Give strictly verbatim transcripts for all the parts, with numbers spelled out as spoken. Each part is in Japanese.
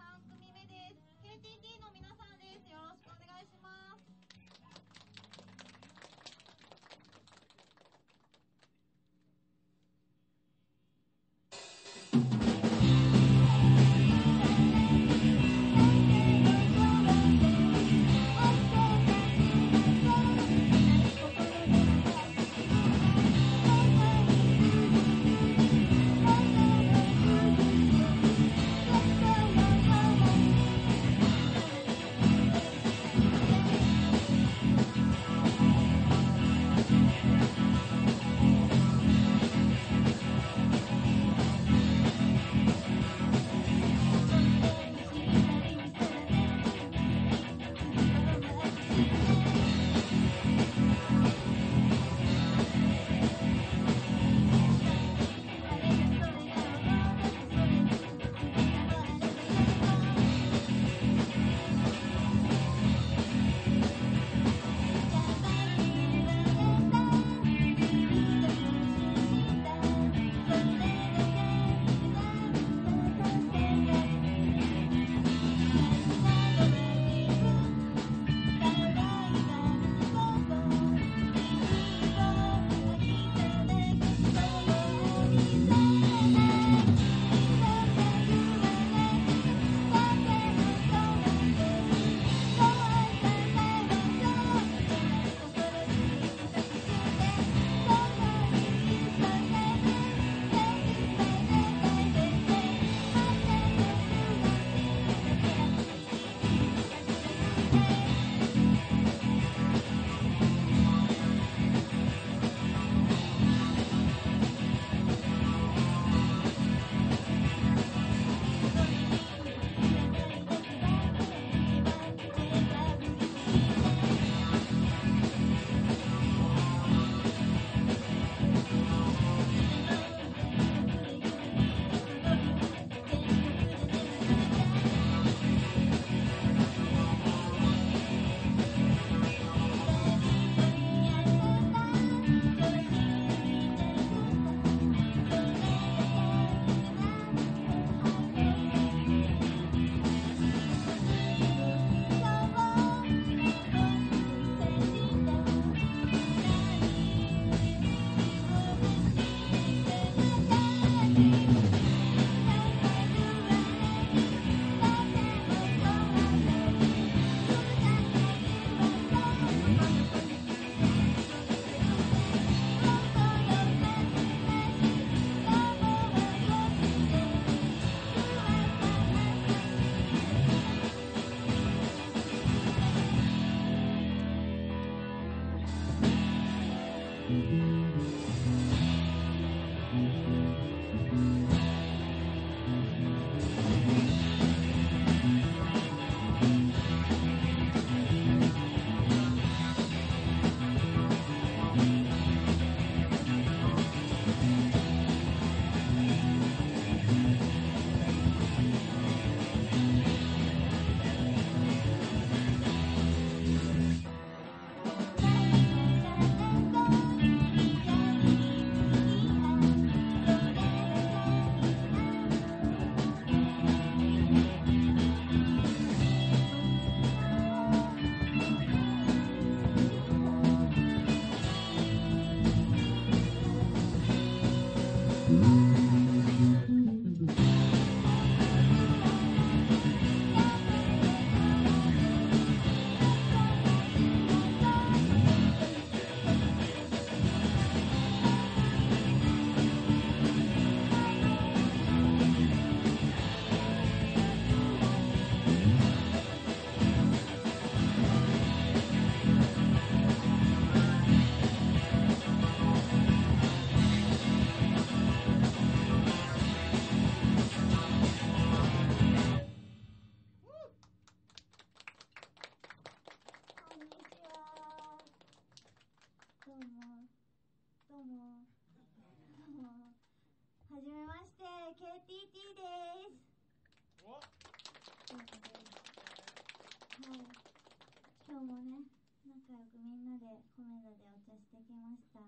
さん組目です。 ケーティーティー の皆さんです。よろしくお願いします。どうもどうもどうもはじめまして ケーティーティー です。おそうです。はい、今日もね仲良くみんなでコメダでお茶してきました。はい、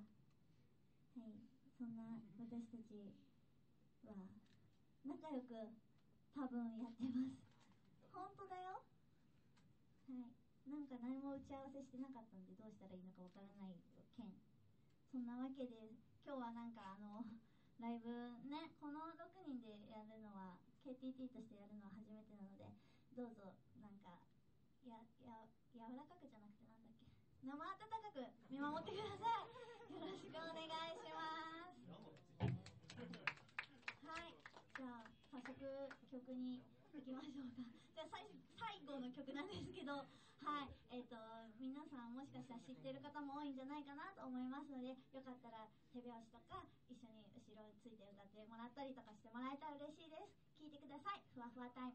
そんな私たちは仲良く多分やってます。 本当だよ。はい、なんか何も打ち合わせしてなかったんでどうしたらいいのかわからない件。そんなわけで今日はなんかあのライブね、このろくにんでやるのは ケーティーティー としてやるのは初めてなので、どうぞなんかやや柔らかくじゃなくてなんだっけ、生温かく見守ってください。よろしくお願いします。はい、じゃあ早速曲に行きましょうか。じゃあ 最, 最後の曲なんですけど、はい、えーと皆さんもしかしたら知ってる方も多いんじゃないかなと思いますので、よかったら手拍子とか一緒に後ろについて歌ってもらったりとかしてもらえたら嬉しいです。聴いてください。ふわふわタイ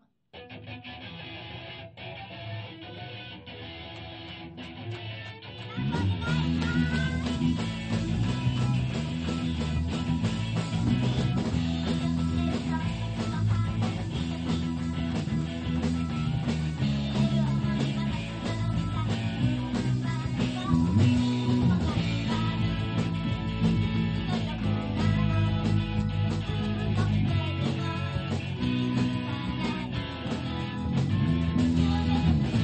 ム。Thank you.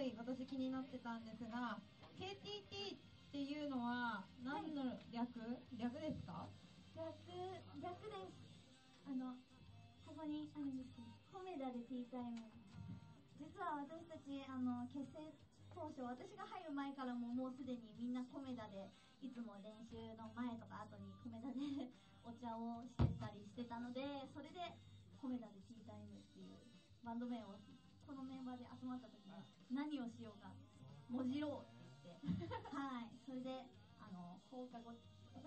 い私気になってたんですが、 ケーティーティー っていうのは何の略、はい、略ですか？ 略、略です。あの、ここにあるんですけど、コメダでティータイム。実は私たち、あの、結成当初、私が入る前からももうすでにみんなコメダで、いつも練習の前とか後にコメダでお茶をしてたりしてたので、それでコメダでティータイムっていうバンド名をこのメンバーで集まった時に何をしようか、もじろうって言ってはい、それであの放課後テ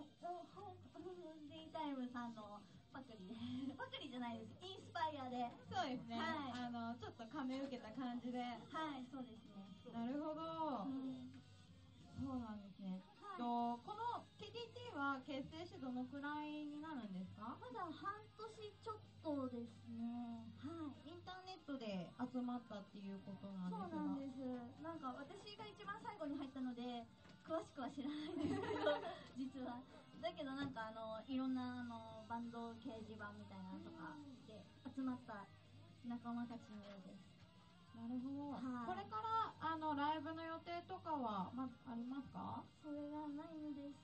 ィータイムさんのパクリでパクリじゃないです、インスパイアで。 そうですね、 はい、 あのちょっと亀受けた感じで。 はい、そうですね。 なるほど、 はい、 そうなんですね。 はい、 とこの ケーティーティー は結成してどのくらいになるんですか？ まだ半年ちょっとですね。はい。 インターネットで集まったっていうことなんですが。 そうなんです。なんか私が一番最後に入ったので詳しくは知らないんですけど実はだけどなんかあのいろんなあのバンド掲示板みたいなのとかで集まった仲間たちのようです。 なるほど、 はい、 これからあのライブの予定とかは、ま、ありますか？ それがないのです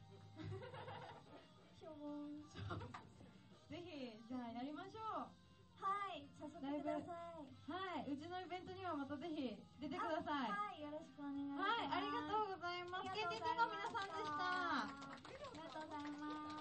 しょぼんぜひじゃあやりましょう。 はい、誘ってください。 はい、うちのイベントにはまたぜひ出てください。 はい、よろしくお願いします。 はい、ありがとうございます。ケーティーティー の皆さんでした。 ありがとうございます。